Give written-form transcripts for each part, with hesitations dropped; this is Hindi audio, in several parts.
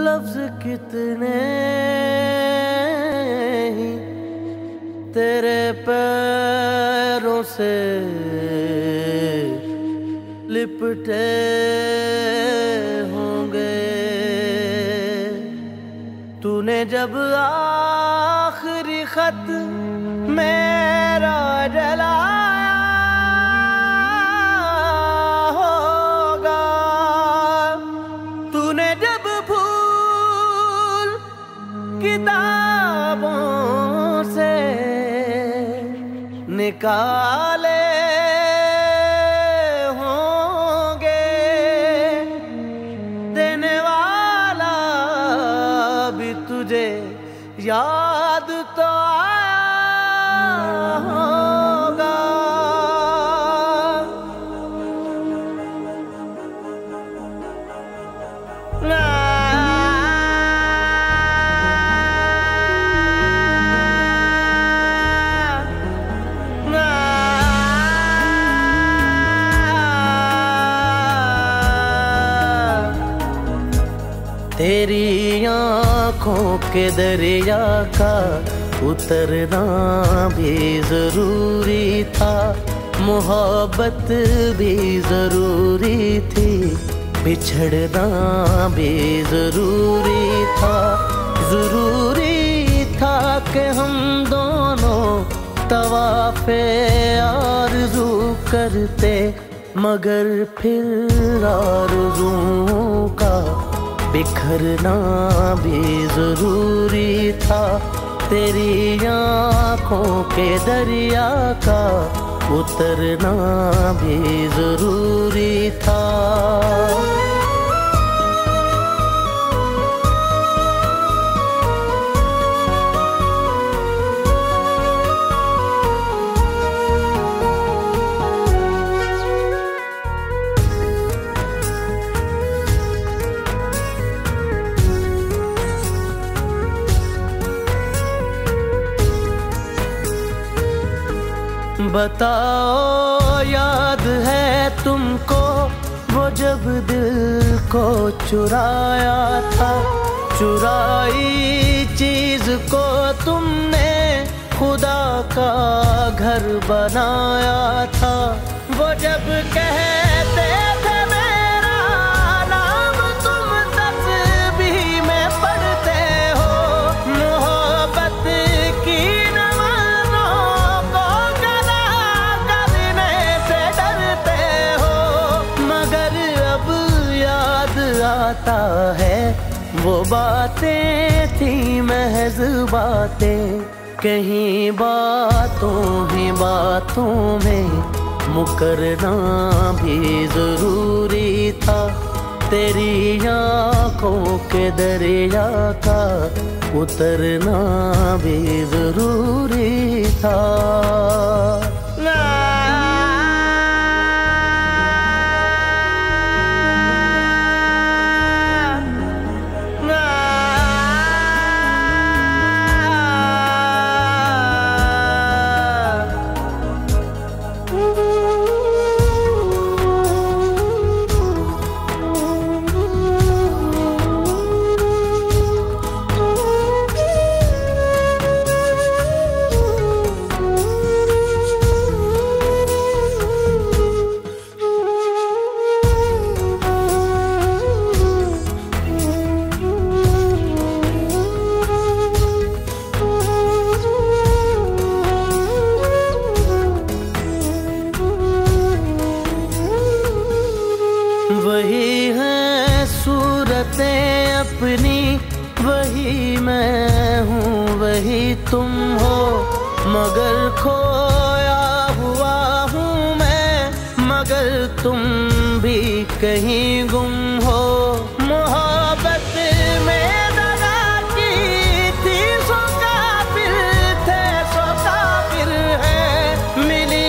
लफ्ज कितने ही तेरे पैरों से लिपटे होंगे। तूने जब आखिरी खत मेरा जलाया होगा, तूने जब फूल किताबों से निकाले होंगे, देने वाला भी तुझे याद तो आया होगा। तेरी आँखों के दरिया का उतरना भी जरूरी था, मोहब्बत भी जरूरी थी, बिछड़ना भी जरूरी था। जरूरी था कि हम दोनों तवाफ़े आरज़ू करते, मगर फिर आरज़ुओं का बिखरना भी जरूरी था। तेरी आँखों के दरिया का उतरना भी जरूरी था। बताओ याद है तुमको वो जब दिल को चुराया था, चुराई चीज को तुमने खुदा का घर बनाया था। वो जब कहते थे मेरा नाम तुम तस्बीह में पढ़ते हो, मोहब्बत की आता है वो बातें थी महज बातें, कहीं बातों ही बातों में मुकरना भी जरूरी था। तेरी आँखों के दरिया का उतरना भी जरूरी था। वही है सूरतें अपनी, वही मैं हूँ वही तुम हो, मगर खोया हुआ हूँ मैं, मगर तुम भी कहीं गुम हो। मोहब्बत में दगा की थी सो काफिर थे, सो काफिर है, मिली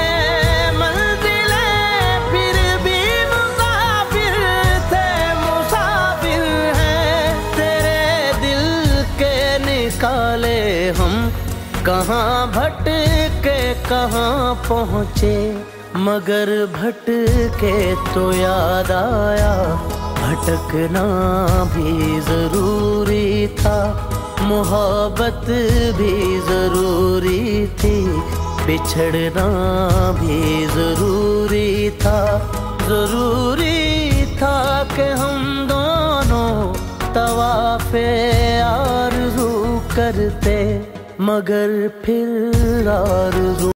काले हम कहाँ भटके कहाँ पहुँचे, मगर भटके तो याद आया भटकना भी जरूरी था, मोहब्बत भी जरूरी थी, बिछड़ना भी जरूरी था। जरूरी था कि हम दोनों तवाफ़े आरज़ू करते, मगर फिर आरज़ू